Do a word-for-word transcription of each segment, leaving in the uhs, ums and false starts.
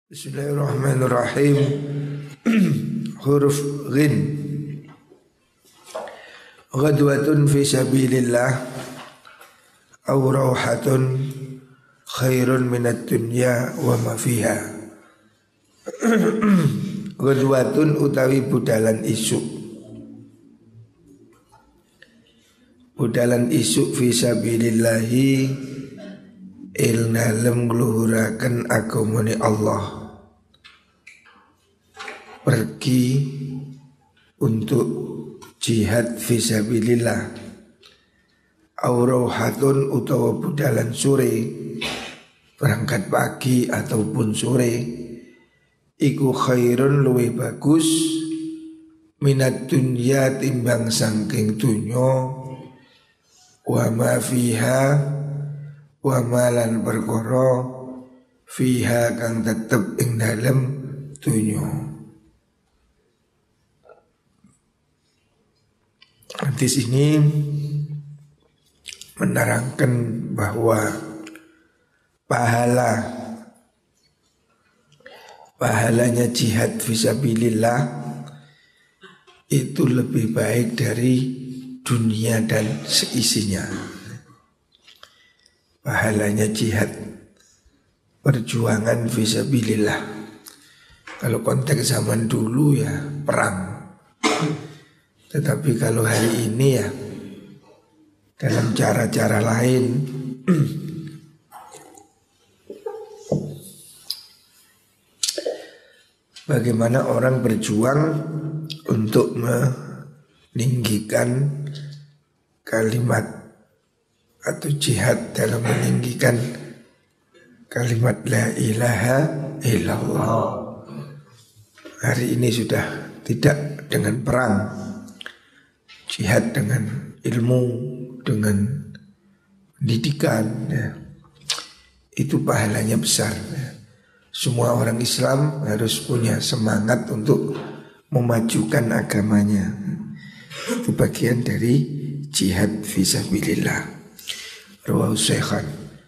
Bismillahirrahmanirrahim. Huruf ghin. Ghadwatun fi sabilillah aw rawhatun khairun minad dunya wa ma fiha. Ghadwatun utawi budalan isuk. Budalan isuk fi sabilillahi ilnalem ngluhuraken agamane Allah. Pergi untuk jihad fisabilillah aurauhatun utawa budalan sore, berangkat pagi ataupun sore, iku khairun luwih bagus minat dunya timbang sangking dunyo, wa ma fiha wa malan perkara fiha kang tetep ing dalem dunyo. Hadis ini menerangkan bahwa pahala pahalanya jihad fisabilillah itu lebih baik dari dunia dan seisinya. Pahalanya jihad, perjuangan fisabilillah. Kalau konteks zaman dulu ya perang. Tetapi kalau hari ini ya dalam cara-cara lain. Bagaimana orang berjuang untuk meninggikan kalimat atau jihad dalam meninggikan kalimat la ilaha illallah. Hari ini sudah tidak dengan perang, jihad dengan ilmu, dengan pendidikan ya. Itu pahalanya besar ya. Semua orang Islam harus punya semangat untuk memajukan agamanya. Itu bagian dari jihad fisabilillah. Rawahu Shaykhan.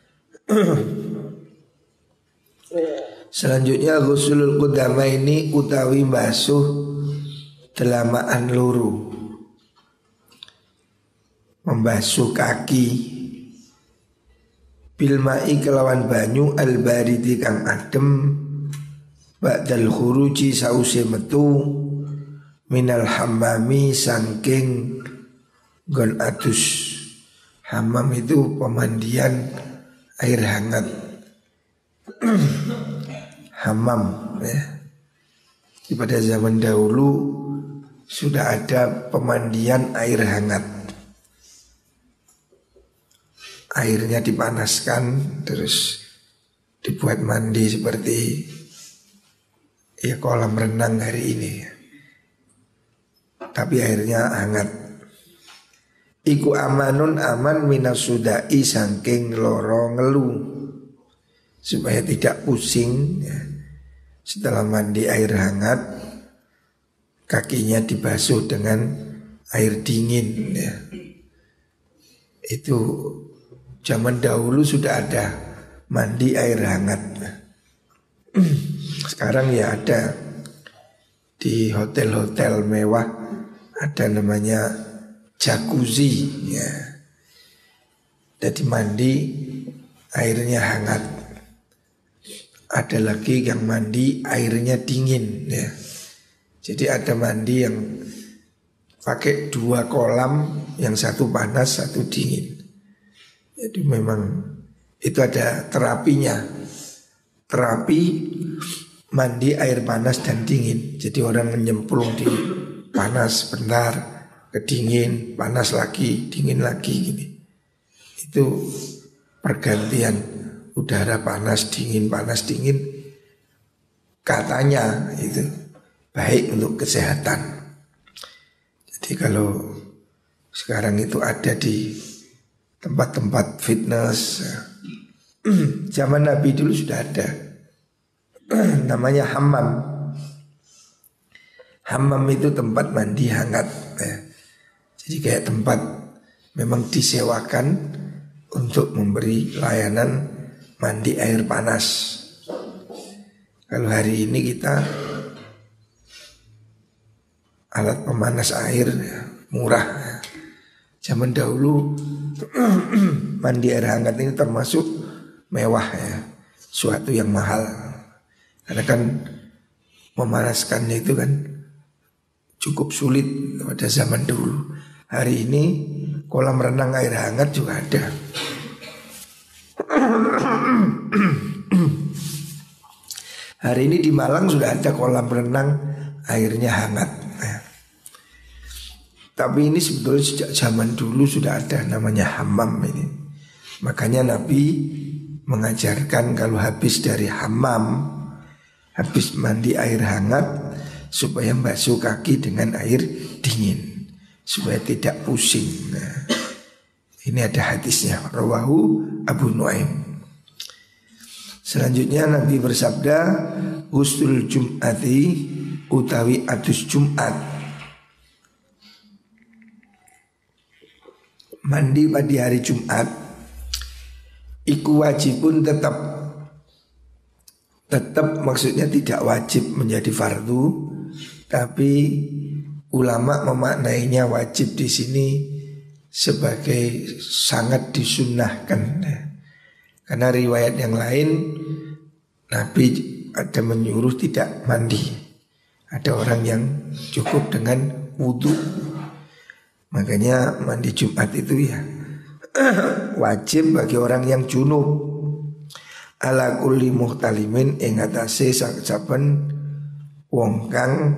Selanjutnya ghuslul qudama ini utawi basuh telamaan luru, membasuh kaki bilma'i kelawan banyu al-baridi kang adem ba'dal khuruji sause metu minal hammami sangking gon adus. Hammam itu pemandian air hangat. Hammam ya. Pada zaman dahulu sudah ada pemandian air hangat. Airnya dipanaskan terus dibuat mandi seperti ya kolam renang hari ini. Tapi airnya hangat. Iku amanun aman minasudai sangking loro ngelu, supaya tidak pusing ya. Setelah mandi air hangat, kakinya dibasuh dengan air dingin ya. Itu zaman dahulu sudah ada mandi air hangat. Sekarang ya ada di hotel-hotel mewah ada namanya jacuzzi ya. Jadi mandi airnya hangat. Ada lagi yang mandi airnya dingin ya. Jadi ada mandi yang pakai dua kolam, yang satu panas, satu dingin. Jadi memang itu ada terapinya. Terapi mandi air panas dan dingin. Jadi orang menyemplung di panas bentar, ke dingin, panas lagi, dingin lagi gini. Itu pergantian udara panas dingin panas dingin. Katanya itu baik untuk kesehatan. Jadi kalau sekarang itu ada di tempat-tempat fitness. Zaman Nabi dulu sudah ada. Namanya hammam. Hammam itu tempat mandi hangat ya. Jadi kayak tempat memang disewakan untuk memberi layanan mandi air panas. Kalau hari ini kita alat pemanas air ya, murah. Zaman dahulu mandi air hangat ini termasuk mewah ya, suatu yang mahal. Karena kan memanaskannya itu kan cukup sulit pada zaman dulu. Hari ini kolam renang air hangat juga ada. Hari ini di Malang sudah ada kolam renang airnya hangat. Tapi ini sebetulnya sejak zaman dulu sudah ada namanya hammam ini. Makanya Nabi mengajarkan kalau habis dari hammam, habis mandi air hangat, supaya basuh kaki dengan air dingin, supaya tidak pusing. Nah, ini ada hadisnya, rawahu Abu Nuaim. Selanjutnya Nabi bersabda, Ghustul Jum'ati utawi adus Jum'at. Mandi pada hari Jumat iku wajibun tetap. Tetap maksudnya tidak wajib menjadi fardu, tapi ulama memaknainya wajib di sini sebagai sangat disunnahkan. Karena riwayat yang lain Nabi ada menyuruh tidak mandi. Ada orang yang cukup dengan wudhu. Makanya mandi Jumat itu ya wajib bagi orang yang junub. Ala kulli muhtalimin ing atase saben wong kang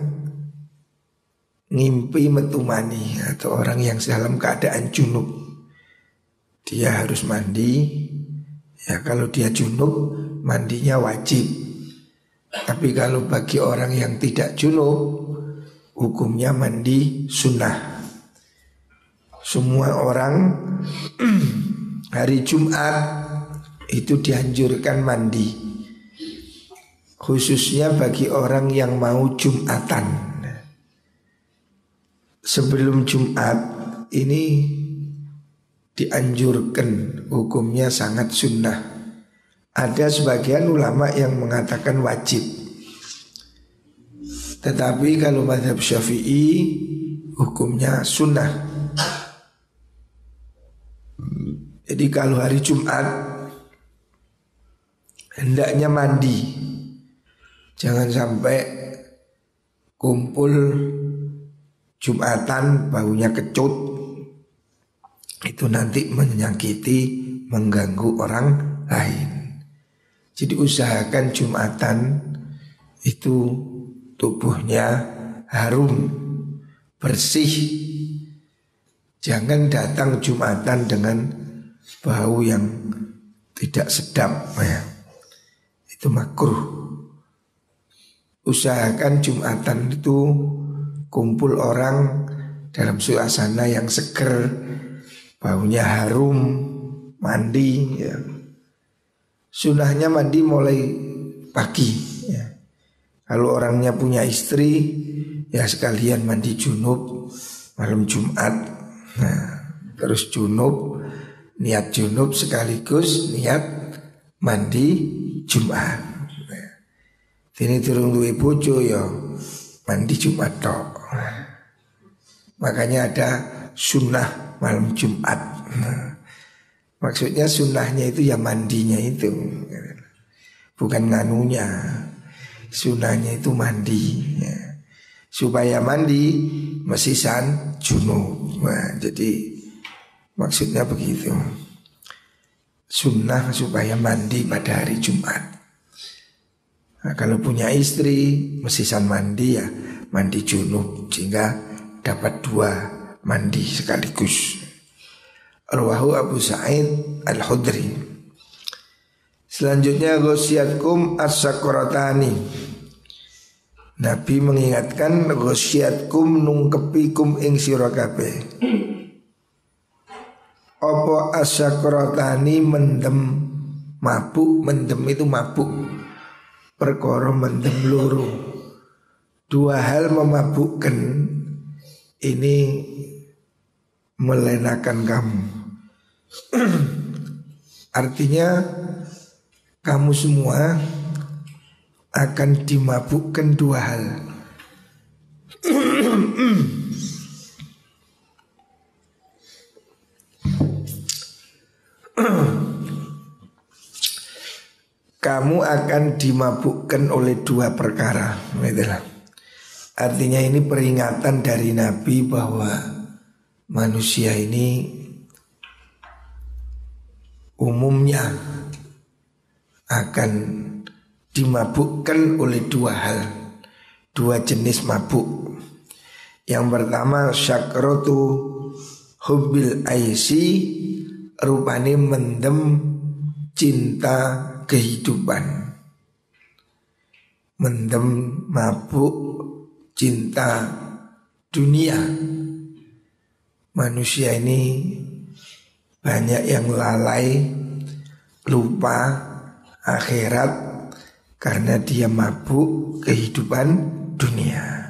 ngimpi metumani, atau orang yang dalam keadaan junub. Dia harus mandi. Ya kalau dia junub mandinya wajib. Tapi kalau bagi orang yang tidak junub hukumnya mandi sunnah. Semua orang hari Jumat itu dianjurkan mandi, khususnya bagi orang yang mau Jumatan. Sebelum Jumat ini dianjurkan, hukumnya sangat sunnah. Ada sebagian ulama yang mengatakan wajib. Tetapi kalau mazhab Syafi'i hukumnya sunnah. Jadi kalau hari Jumat hendaknya mandi. Jangan sampai kumpul Jumatan baunya kecut. Itu nanti menyakiti, mengganggu orang lain. Jadi usahakan Jumatan itu tubuhnya harum, bersih. Jangan datang Jumatan dengan bau yang tidak sedap ya. Itu makruh. Usahakan Jumatan itu kumpul orang dalam suasana yang seger, baunya harum, mandi ya. Sunahnya mandi mulai pagi ya. Kalau orangnya punya istri ya sekalian mandi junub malam Jumat. Nah, terus junub, niat junub sekaligus niat mandi Jumat. Nah, ini turun duwe bojo ya mandi Jumat tok. Makanya ada sunnah malam Jumat. Nah, maksudnya sunnahnya itu ya mandinya itu, bukan nganunya. Sunnahnya itu mandi ya. Supaya mandi mesisan junub. Nah, jadi maksudnya begitu. Sunnah supaya mandi pada hari Jumat. Nah, kalau punya istri mesisan mandi ya mandi junub, sehingga dapat dua mandi sekaligus. Rawahu Abu Sa'id Al-Khudri. Selanjutnya ghasyatkum as-sakoratani. Nabi mengingatkan ghasyatkum nungkepikum ing sira kabeh. Apa as-sakoratani mendem mabuk, mendem itu mabuk. Perkara mendem loro. Dua hal memabukkan ini melenakan kamu. Artinya kamu semua akan dimabukkan dua hal. Kamu akan dimabukkan oleh dua perkara. Artinya ini peringatan dari Nabi bahwa manusia ini umumnya akan dimabukkan oleh dua hal, dua jenis mabuk. Yang pertama syakratu hubbil aisi, rupane mendem cinta kehidupan, mendem mabuk cinta dunia. Manusia ini banyak yang lalai, lupa akhirat karena dia mabuk kehidupan dunia.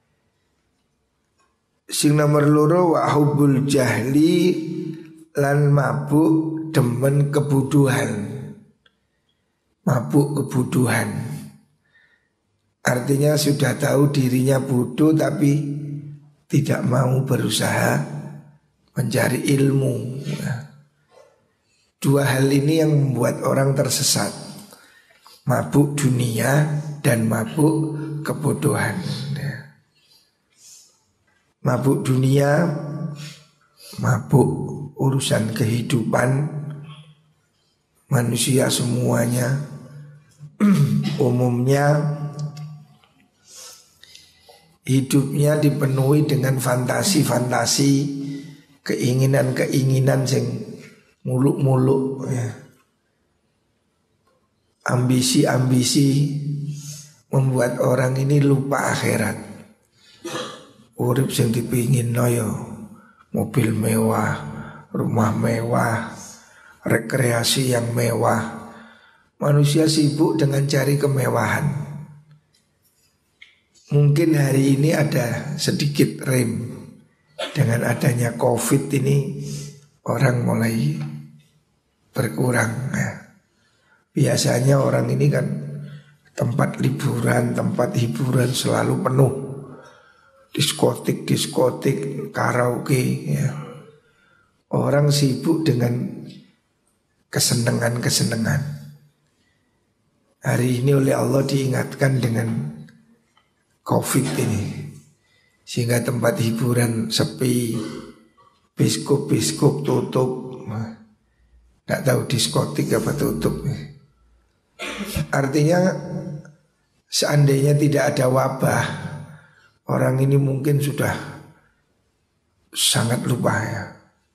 Sing nomor loro wa hubbul jahli, lan mabuk demen kebuduhan. Mabuk kebuduhan artinya sudah tahu dirinya bodoh tapi tidak mau berusaha mencari ilmu. Dua hal ini yang membuat orang tersesat, mabuk dunia dan mabuk kebodohan. Mabuk dunia, mabuk urusan kehidupan manusia semuanya umumnya hidupnya dipenuhi dengan fantasi-fantasi, keinginan-keinginan yang muluk-muluk ya. Ambisi-ambisi membuat orang ini lupa akhirat. Urip sing dipingin noyo, mobil mewah, rumah mewah, rekreasi yang mewah. Manusia sibuk dengan cari kemewahan. Mungkin hari ini ada sedikit rem. Dengan adanya Covid ini orang mulai berkurang ya. Biasanya orang ini kan tempat liburan, tempat hiburan selalu penuh. Diskotik, diskotik, karaoke ya. Orang sibuk dengan kesenangan-kesenangan. Hari ini oleh Allah diingatkan dengan Covid ini, sehingga tempat hiburan sepi, biskop-biskop tutup. Tidak tahu diskotik apa tutup. Artinya seandainya tidak ada wabah, orang ini mungkin sudah sangat lupa ya.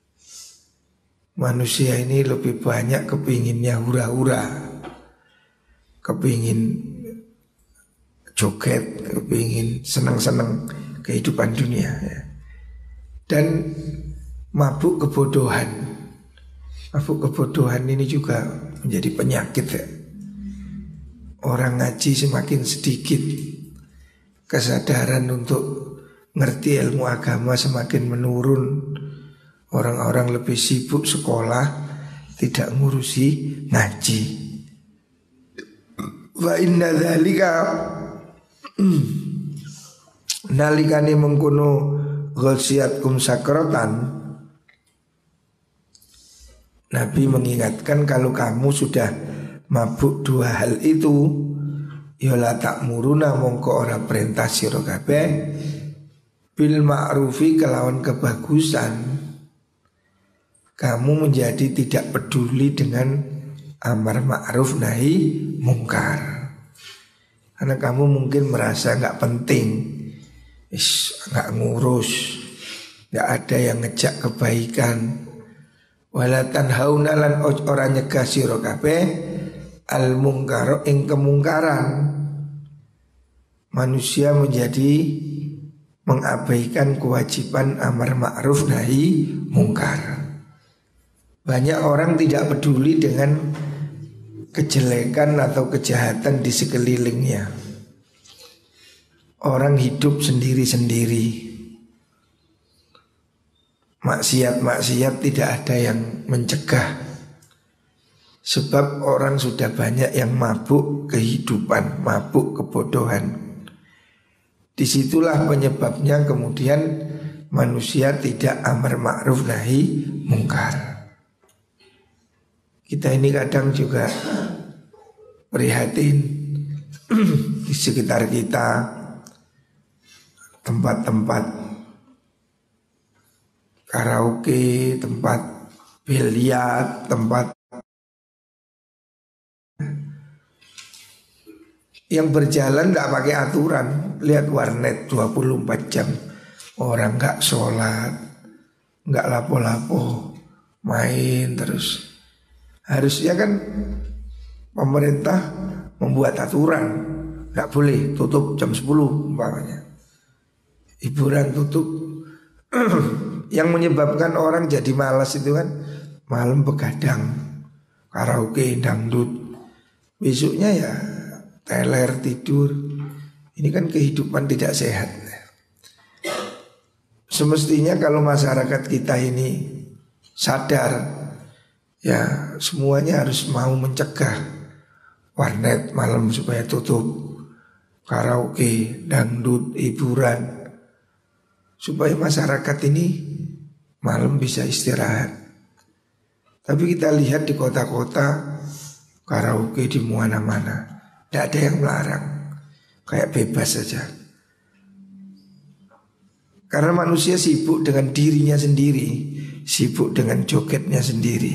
Manusia ini lebih banyak kepinginnya hura-hura, kepingin joget, kepingin senang-senang kehidupan dunia ya. Dan mabuk kebodohan. Mabuk kebodohan ini juga menjadi penyakit ya. Orang ngaji semakin sedikit, kesadaran untuk ngerti ilmu agama semakin menurun. Orang-orang lebih sibuk sekolah, tidak ngurusi ngaji. Wa inna dzalika nalikane mengkono ghasiyatkum sakratan, Nabi mengingatkan kalau kamu sudah mabuk dua hal itu, ya la ta'muruna mongko ora perintah sira kabeh bil ma'rufi kelawan kebagusan. Kamu menjadi tidak peduli dengan amar ma'ruf nahi mungkar. Karena kamu mungkin merasa nggak penting, nggak ngurus, nggak ada yang ngejak kebaikan. Wala tanhauna lan ora nyegah sira kabeh al mungkar ing kemungkaran. Manusia menjadi mengabaikan kewajiban amar ma'ruf nahi mungkar. Banyak orang tidak peduli dengan kejelekan atau kejahatan di sekelilingnya. Orang hidup sendiri-sendiri. Maksiat-maksiat tidak ada yang mencegah. Sebab orang sudah banyak yang mabuk kehidupan, mabuk kebodohan. Disitulah penyebabnya kemudian manusia tidak amar ma'ruf nahi mungkar. Kita ini kadang juga prihatin di sekitar kita, tempat-tempat karaoke, tempat biliar, tempat yang berjalan tidak pakai aturan. Lihat warnet dua puluh empat jam, orang nggak sholat, nggak lapo-lapo, main terus. Harusnya kan pemerintah membuat aturan, nggak boleh tutup jam sepuluh umpamanya, hiburan tutup. Yang menyebabkan orang jadi malas itu kan malam begadang, karaoke, dangdut. Besoknya ya teler, tidur. Ini kan kehidupan tidak sehat. Semestinya kalau masyarakat kita ini sadar, ya semuanya harus mau mencegah warnet malam supaya tutup, karaoke, dangdut, hiburan, supaya masyarakat ini malam bisa istirahat. Tapi kita lihat di kota-kota karaoke di mana-mana, tidak ada yang melarang, kayak bebas saja. Karena manusia sibuk dengan dirinya sendiri, sibuk dengan jogetnya sendiri.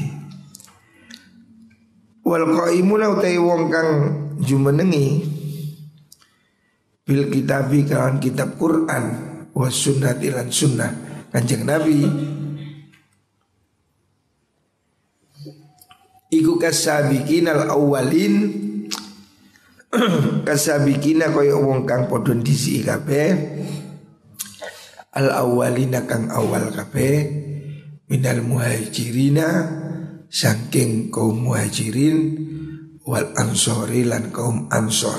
Wal qaimuna utai wong kang jumenengi bil kitabi kawan kitab Quran was sunnati lan sunnah Kanjeng Nabi iku kasabiqin al awwalin kasabikina kaya wong kang padha disi kabeh al awwalina kang awal kabeh minal muhajirina saking kaum muhajirin wal ansori lan kaum ansor.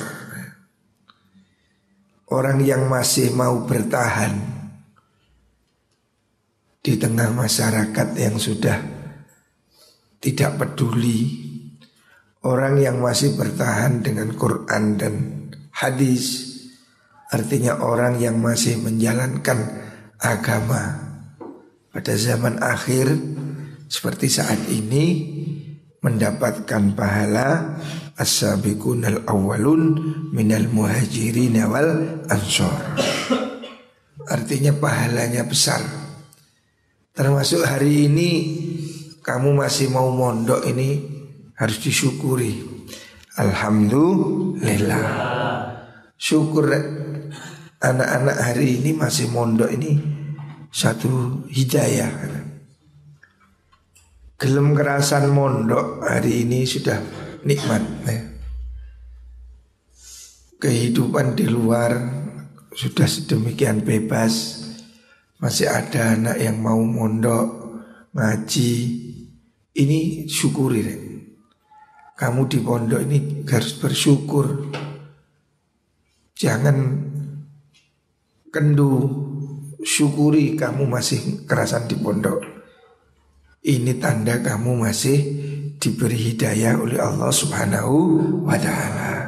Orang yang masih mau bertahan di tengah masyarakat yang sudah tidak peduli, orang yang masih bertahan dengan Quran dan hadis, artinya orang yang masih menjalankan agama pada zaman akhir seperti saat ini, mendapatkan pahala as-sabiqunal awwalun minal muhajirin wal ansor. Artinya pahalanya besar. Termasuk hari ini kamu masih mau mondok ini harus disyukuri. Alhamdulillah. Syukur anak-anak hari ini masih mondok ini satu hidayah. Gelem kerasan mondok hari ini sudah nikmat ya. Kehidupan di luar sudah sedemikian bebas. Masih ada anak yang mau mondok, ngaji. Ini syukuri deh. Kamu di pondok ini harus bersyukur. Jangan kendu. Syukuri kamu masih kerasan di pondok. Ini tanda kamu masih diberi hidayah oleh Allah Subhanahu wa ta'ala.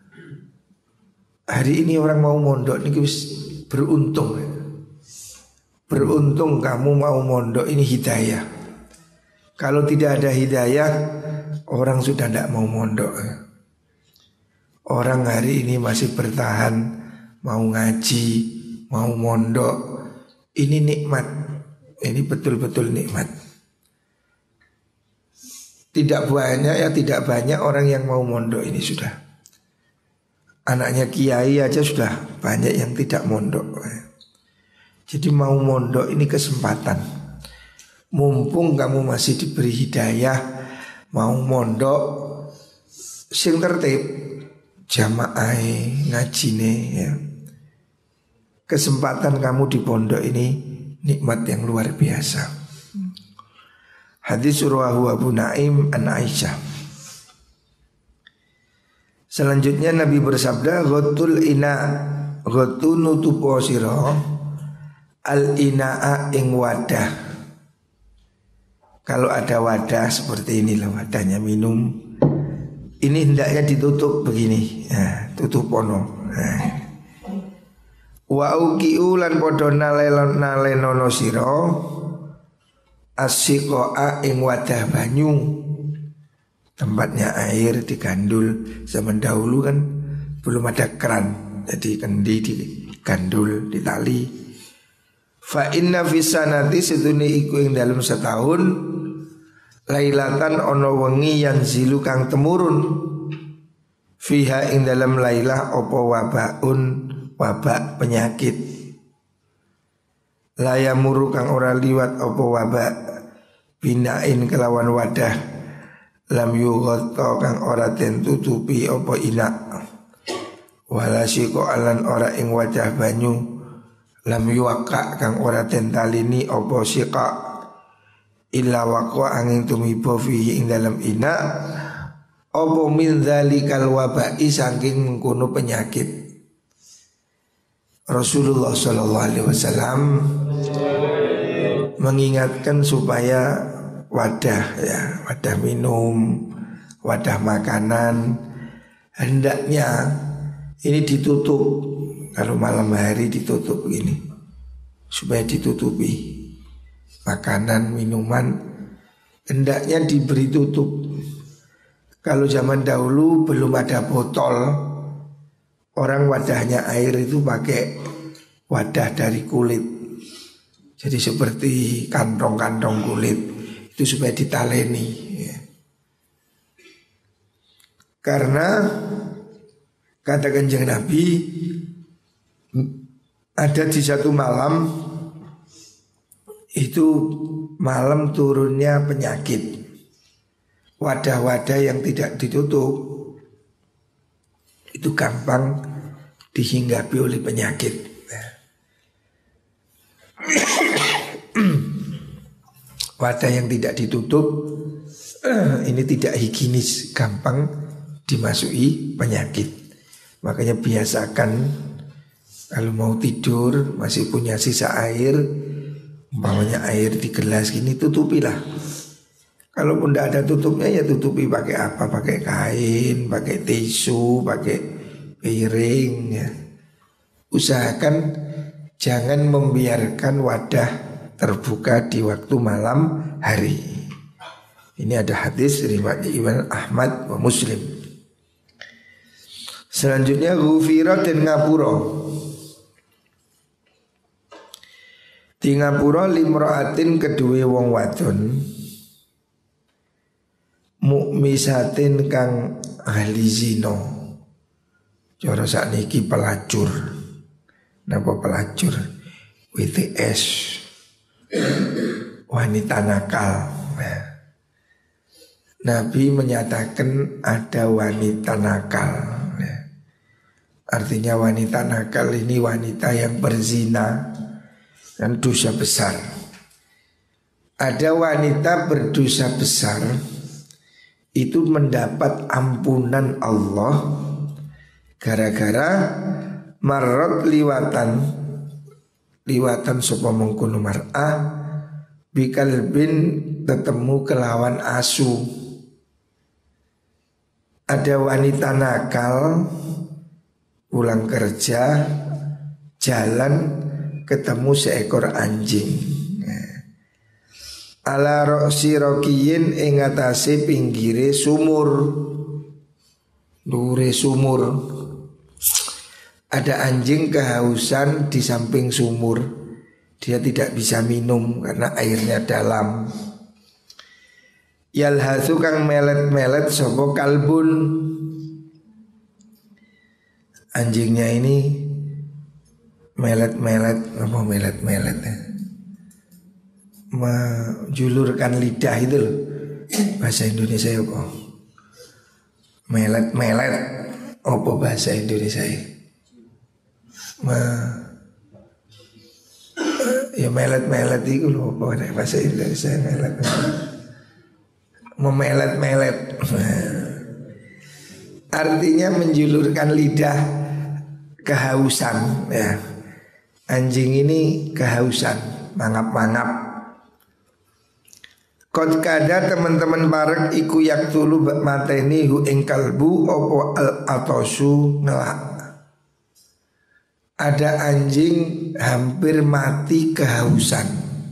Hari ini orang mau mondok ini beruntung. Beruntung kamu mau mondok ini hidayah. Kalau tidak ada hidayah, orang sudah tidak mau mondok. Orang hari ini masih bertahan, mau ngaji, mau mondok. Ini nikmat. Ini betul-betul nikmat. Tidak banyak ya tidak banyak orang yang mau mondok ini sudah. Anaknya kiai aja sudah banyak yang tidak mondok. Jadi mau mondok ini kesempatan. Mumpung kamu masih diberi hidayah, mau mondok sing tertib, jamaah ngajine ya. Kesempatan kamu di pondok ini nikmat yang luar biasa. Hadis rawahu Abu Naim an Aisyah. Selanjutnya Nabi bersabda, ghatul ina, ghatu nutupo sira al inaa ing wadah. kalau ada wadah seperti ini loh, wadahnya minum, ini hendaknya ditutup begini, nah, tutup pono. Nah. Wa uqiu lan padha nalelon nalenono sira asyiqa ing wadah banyu, tempatnya air digandul. Zaman dahulu kan belum ada keran, jadi kendi digandul, ditali. Fa inna fisanati sedune iku ing dalam setahun lailatan ono wengi yang zilu kang temurun fiha ing dalam lailah opo wabaun wabak penyakit layamuru kang ora liwat opo wabak binain kelawan wadah lam yughatta kang ora den tutupi opo inak wala syiko alan ora ing wadah banyu lam yuwaka kang ora den talini opo syika illa waqwa angin tumibo fihi ing dalam ina opo min dzalikal wabai saking mengkono penyakit. Rasulullah sallallahu alaihi wasallam mengingatkan supaya wadah ya, wadah minum, wadah makanan hendaknya ini ditutup. Kalau malam hari ditutup begini supaya ditutupi. Makanan, minuman hendaknya diberi tutup. Kalau zaman dahulu belum ada botol, orang wadahnya air itu pakai wadah dari kulit. Jadi seperti kantong-kantong kulit itu supaya ditaleni ya. Karena kata Kanjeng Nabi, ada di satu malam itu malam turunnya penyakit, wadah-wadah yang tidak ditutup itu gampang dihinggapi oleh penyakit. Wadah yang tidak ditutup ini tidak higienis, gampang dimasuki penyakit. Makanya biasakan kalau mau tidur masih punya sisa air, umpamanya air di gelas gini, tutupilah. Kalaupun tidak ada tutupnya ya tutupi pakai apa? Pakai kain, pakai tisu, pakai piring ya. Usahakan jangan membiarkan wadah terbuka di waktu malam hari. Ini ada hadis riwayat Imam Ahmad wa Muslim. Selanjutnya ghufira dan ngapura. Di ngapura limraatin kedue wong wadon mukmisatin kang ahli zina. Cara sakniki pelacur. Napa pelacur? W T S. Wanita nakal. Nah, Nabi menyatakan ada wanita nakal. Nah, artinya wanita nakal ini wanita yang berzina dan dosa besar. Ada wanita berdosa besar itu mendapat ampunan Allah gara-gara marot liwatan liwatan sapa mengkono mar'ah bikalbin ketemu kelawan asu. Ada wanita nakal pulang kerja jalan ketemu seekor anjing. Ala roksi rokiyin ing atase pinggire sumur, dure sumur. Ada anjing kehausan di samping sumur. Dia tidak bisa minum karena airnya dalam. Yalhatsu kang melet-melet sapa kalbun. Anjingnya ini melet-melet, apa melet-melet ya? Menjulurkan lidah itu loh. Bahasa Indonesia apa? Melet-melet. Apa bahasa Indonesia? Ma ya melet-melet itu loh. Apa bahasa Indonesia melet? Memelet-melet. Artinya menjulurkan lidah kehausan ya. Anjing ini kehausan, mangap-mangap. Qad kada teman-teman barek iku yak tulu mateni hu ing kalbu opo al atosu ngelak. Ada anjing hampir mati kehausan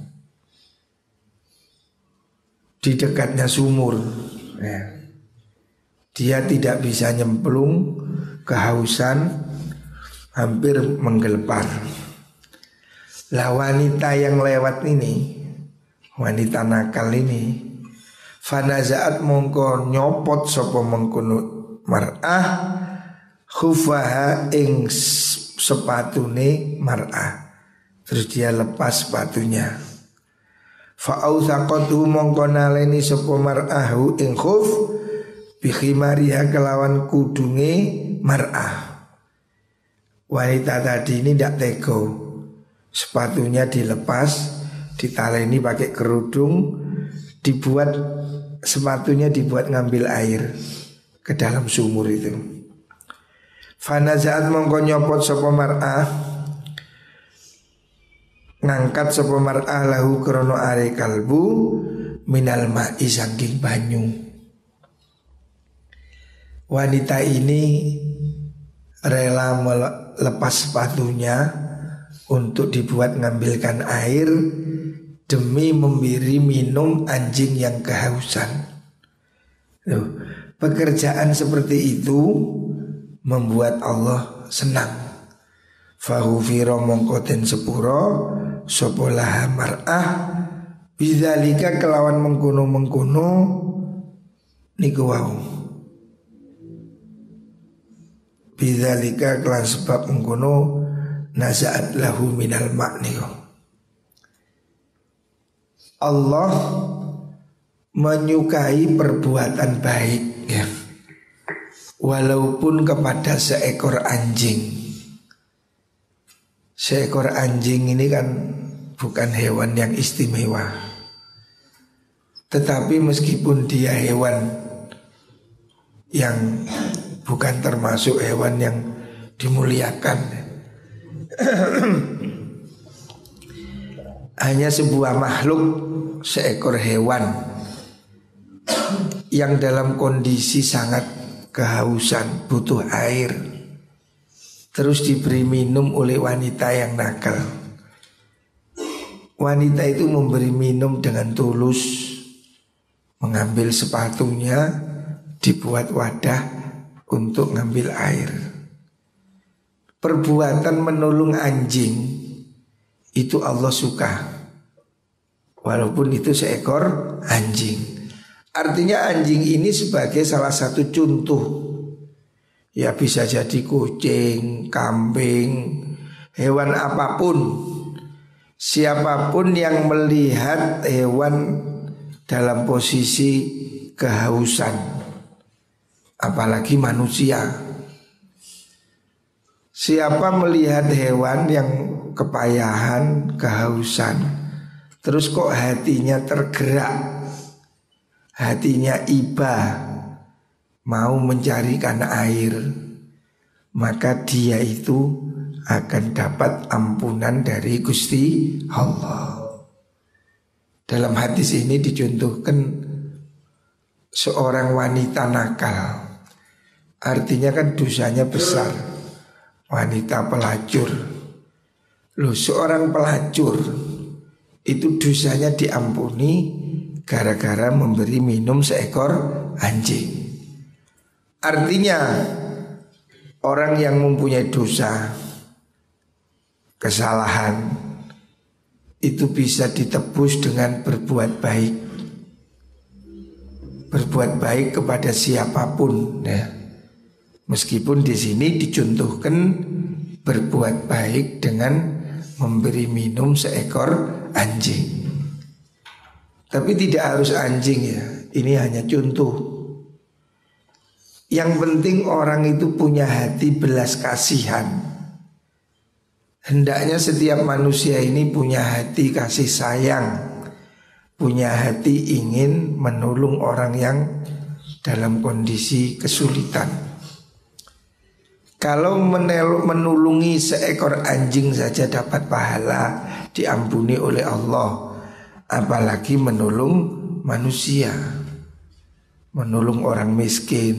di dekatnya sumur ya. Dia tidak bisa nyemplung, kehausan, hampir menggelepar. Lah wanita yang lewat ini, wanita nakal ini, fanazaat mongko nyopot sopo mengkono mar'ah khufaha ing sepatune mar'ah. Terus dia lepas sepatunya. Fa'authaqatu mongko naleni sopo mar'ahu ing khuf bikhimariha kelawan kudunge mar'ah. Wanita tadi ini tidak tego, sepatunya dilepas, ditaleni pakai kerudung, dibuat sepatunya dibuat ngambil air ke dalam sumur itu. Fanazaat mongko nyopot sapa mar'ah, ngangkat sapa mar'ah lahu krono are kalbu minal ma'i saking banyu. Wanita ini rela melepas sepatunya untuk dibuat ngambilkan air demi memberi minum anjing yang kehausan. Loh, pekerjaan seperti itu membuat Allah senang. Fahufiro mongkoten sepuro sopolaha mar'ah bidzalika kelawan mengkono-mengkono niku wau. Bidzalika kelan sebab mengkono nazaat lahu minal ma'niku. Allah menyukai perbuatan baik ya, walaupun kepada seekor anjing. Seekor anjing ini kan bukan hewan yang istimewa, tetapi meskipun dia hewan yang bukan termasuk hewan yang dimuliakan, hanya sebuah makhluk, seekor hewan yang dalam kondisi sangat kehausan, butuh air, terus diberi minum oleh wanita yang nakal. Wanita itu memberi minum dengan tulus, mengambil sepatunya, dibuat wadah untuk ngambil air. Perbuatan menolong anjing itu Allah suka, walaupun itu seekor anjing. Artinya anjing ini sebagai salah satu contoh. Ya bisa jadi kucing, kambing, hewan apapun. Siapapun yang melihat hewan dalam posisi kehausan, apalagi manusia. Siapa melihat hewan yang kepayahan, kehausan, terus kok hatinya tergerak, hatinya iba, mau mencarikan air, maka dia itu akan dapat ampunan dari Gusti Allah. Dalam hadis ini dicontohkan seorang wanita nakal. Artinya kan dosanya besar, wanita pelacur. Loh, seorang pelacur itu dosanya diampuni gara-gara memberi minum seekor anjing. Artinya orang yang mempunyai dosa, kesalahan, itu bisa ditebus dengan berbuat baik. Berbuat baik kepada siapapun ya. Meskipun di sini dicontohkan berbuat baik dengan memberi minum seekor anjing. Tapi tidak harus anjing ya, ini hanya contoh. Yang penting orang itu punya hati belas kasihan. Hendaknya setiap manusia ini punya hati kasih sayang, punya hati ingin menolong orang yang dalam kondisi kesulitan. Kalau menolongi seekor anjing saja dapat pahala, diampuni oleh Allah, apalagi menolong manusia, menolong orang miskin,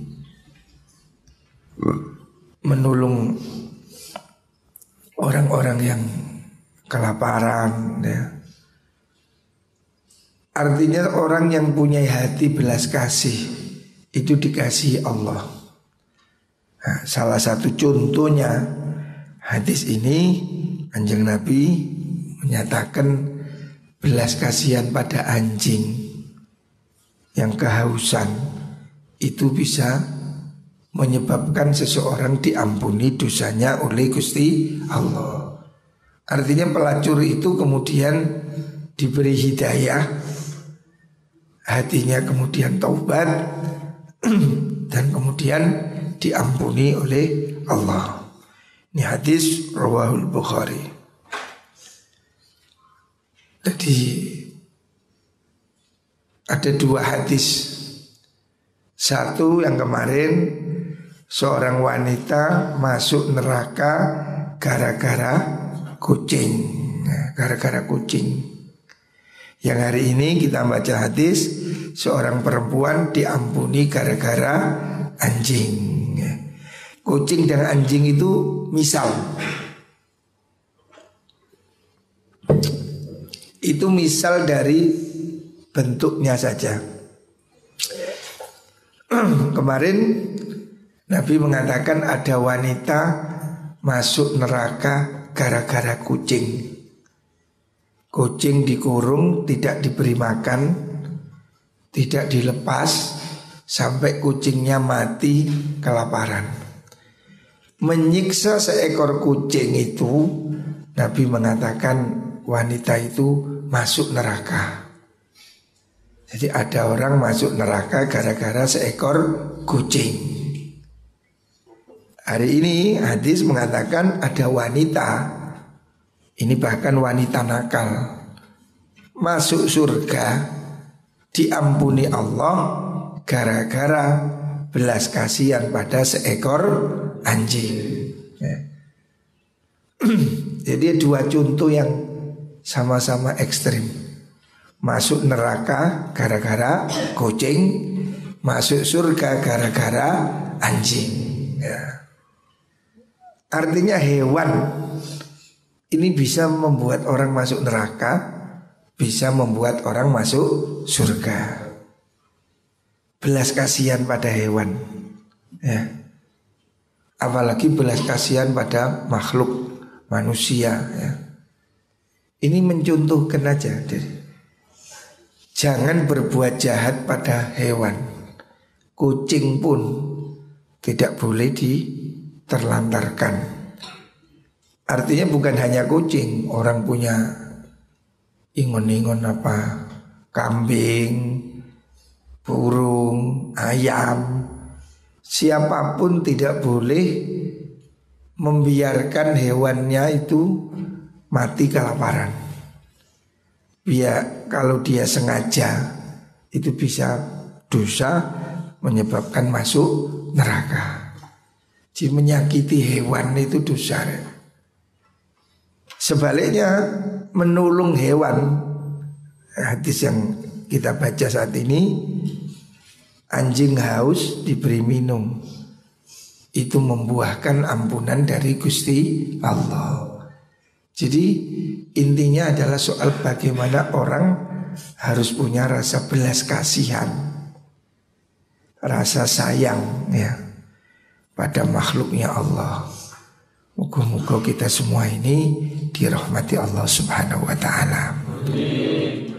menolong orang-orang yang kelaparan ya. Artinya orang yang punya hati belas kasih itu dikasihi Allah. Nah, salah satu contohnya hadis ini, Kanjeng Nabi menyatakan belas kasihan pada anjing yang kehausan itu bisa menyebabkan seseorang diampuni dosanya oleh Gusti Allah. Artinya pelacur itu kemudian diberi hidayah, hatinya kemudian taubat dan kemudian diampuni oleh Allah. Ini hadis rawahul Bukhari. Jadi ada dua hadis. Satu yang kemarin, seorang wanita masuk neraka gara-gara kucing. Nah, gara-gara kucing. Yang hari ini kita baca hadis, seorang perempuan diampuni gara-gara anjing. Kucing dan anjing itu misal. Itu misal dari bentuknya saja. Kemarin Nabi mengatakan ada wanita masuk neraka gara-gara kucing. Kucing dikurung, tidak diberi makan, tidak dilepas sampai kucingnya mati kelaparan. Menyiksa seekor kucing itu, Nabi mengatakan wanita itu masuk neraka. Jadi ada orang masuk neraka gara-gara seekor kucing. Hari ini hadis mengatakan ada wanita, ini bahkan wanita nakal, masuk surga diampuni Allah gara-gara belas kasihan pada seekor anjing. Ya. Jadi dua contoh yang sama-sama ekstrim. Masuk neraka gara-gara kucing, masuk surga gara-gara anjing. Ya. Artinya hewan ini bisa membuat orang masuk neraka, bisa membuat orang masuk surga. Belas kasihan pada hewan, ya. Apalagi belas kasihan pada makhluk manusia, ya. Ini mencontohkan aja, jangan berbuat jahat pada hewan. Kucing pun tidak boleh diterlantarkan. Artinya bukan hanya kucing, orang punya ingon-ingon apa, kambing, burung, ayam, siapapun tidak boleh membiarkan hewannya itu mati kelaparan. Biar kalau dia sengaja itu bisa dosa menyebabkan masuk neraka. Jadi menyakiti hewan itu dosa. Sebaliknya menolong hewan, hadis yang kita baca saat ini, anjing haus diberi minum, itu membuahkan ampunan dari Gusti Allah. Jadi intinya adalah soal bagaimana orang harus punya rasa belas kasihan, rasa sayang ya pada makhluknya Allah. Moga-moga kita semua ini dirahmati Allah Subhanahu wa taala.